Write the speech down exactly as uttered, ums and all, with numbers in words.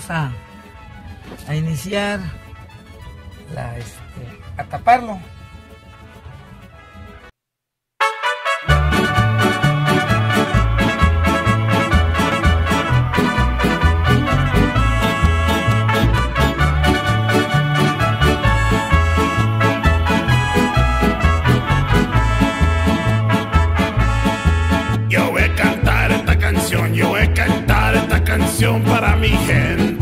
vamos a, a iniciar la, este, a taparlo. Yo voy a cantar esta canción, yo voy a cantar esta canción para mi gente.